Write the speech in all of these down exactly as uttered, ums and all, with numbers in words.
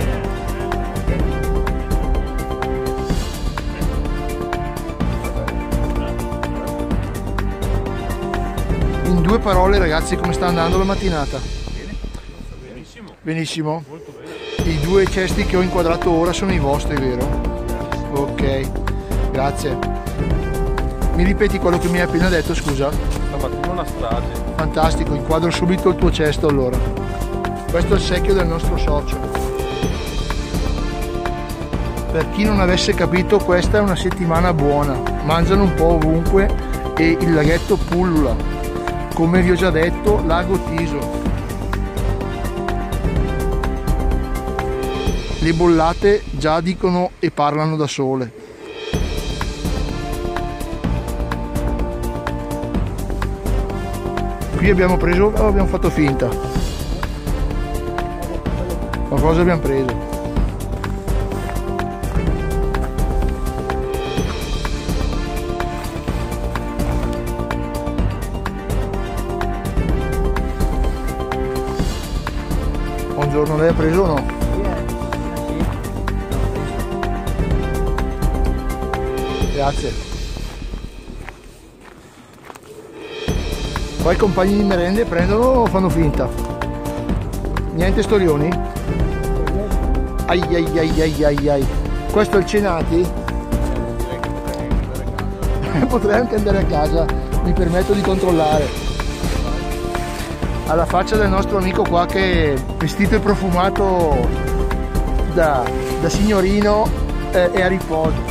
In due parole ragazzi, come sta andando la mattinata? Benissimo. Benissimo? Molto bene. I due cesti che ho inquadrato ora sono i vostri, vero? Ok, grazie. Mi ripeti quello che mi hai appena detto, scusa? Stamattina una strage. Fantastico, inquadro subito il tuo cesto allora. Questo è il secchio del nostro socio. Per chi non avesse capito, questa è una settimana buona. Mangiano un po' ovunque e il laghetto pullula. Come vi ho già detto, lago Tiso. Le bollate già dicono e parlano da sole. Qui abbiamo preso o abbiamo fatto finta? Ma cosa abbiamo preso? Buongiorno, lei ha preso o no? Grazie. Qua i compagni di merende prendono o fanno finta? Niente storioni? Ai ai ai ai ai ai. Questo è il Cenati? Potrei anche andare a casa, mi permetto di controllare. Alla faccia del nostro amico qua che è vestito e profumato da, da signorino eh, e a riposo.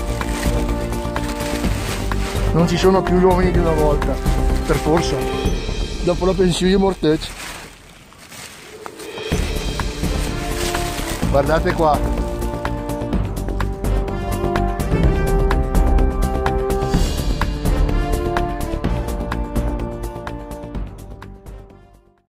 Non ci sono più gli uomini di una volta, per forza. Dopo la pensione morteccia. Guardate qua.